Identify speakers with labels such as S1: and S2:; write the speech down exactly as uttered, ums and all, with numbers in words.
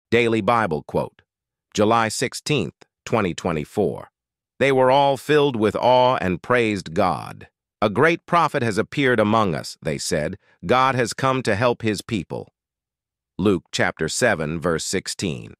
S1: Daily Bible Quote, July sixteenth, twenty twenty-four. They were all filled with awe and praised God. A great prophet has appeared among us, they said. God has come to help his people. Luke chapter seven, verse sixteen.